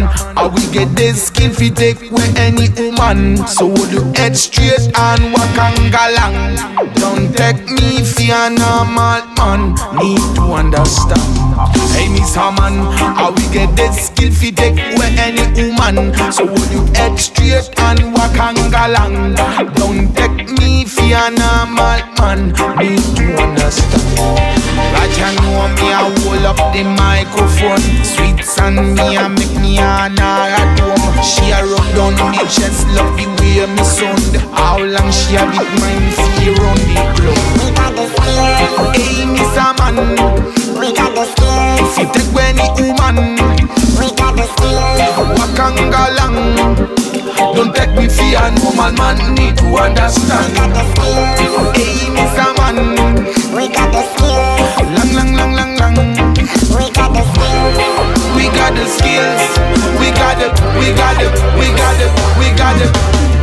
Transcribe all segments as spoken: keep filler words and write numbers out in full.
how we get this skill fi take with any woman. So hold your head straight and walk and galang. Don't take me for a normal man, need to understand. Hey Miss Hammond, how we get this skill fi take with any woman. So hold your head straight and walk and galang. Don't take me for a normal man, need to understand. Like you know me, I hold up the microphone. Sweets and me, I make me an at home. She a rub down me chest, love the way me sound. How long she a bit mine fear on the club. We got the skills. Hey, Miss Man, We got the skills. if you take any woman, We got the skills. walk and galang. Don't take me for a normal man, need to understand. We got the skills. Hey, Miss Man, We got the skills. lang lang lang lang lang. We got the skills. We got the skills. We got it. We got it. We got it. We got it.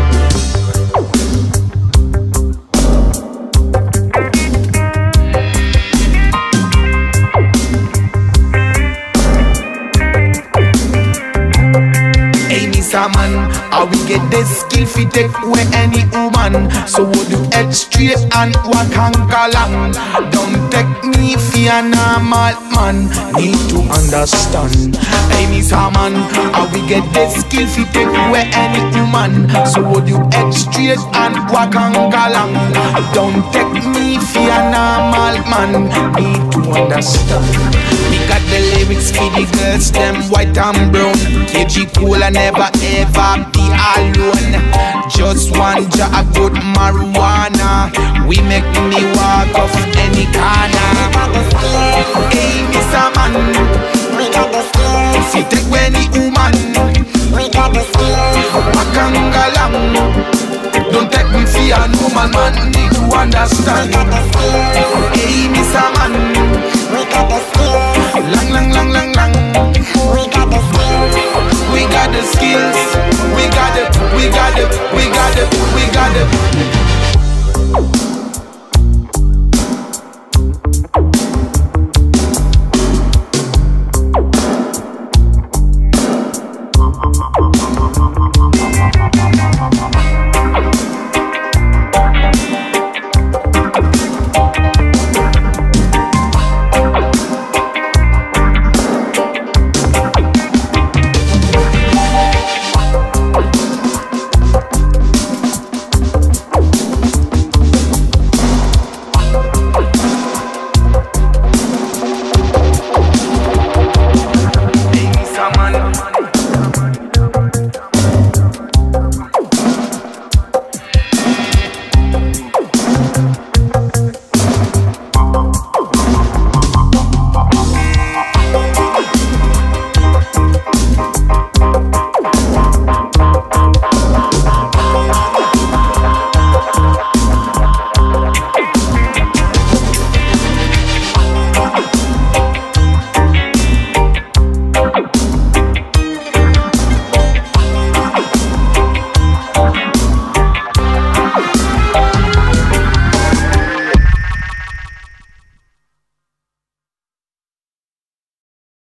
Hey, Miss Man, how we get this skill fi take with any woman. So hold your head straight and walk and galang. Don't take me for a normal man, need to understand. Hey Miss Man, how we get this skill fi take with any woman. So hold your head straight and walk and galang. Don't take me for a normal man, need to understand. We got the lyrics for the girls, them white and brown. K G Cola never ever be alone. Just one jar of good marijuana, we make me walk off any corner. Hey, Mister Man, We got the skills. if you take any woman, We got the skills. walk and galang. Don't take me for a normal man, need to understand. We got the skills. Hey, Mister Man, We got the skills. lang lang lang lang lang. We got the skills. We got the skills, we got it, we got it, we got it, we got it.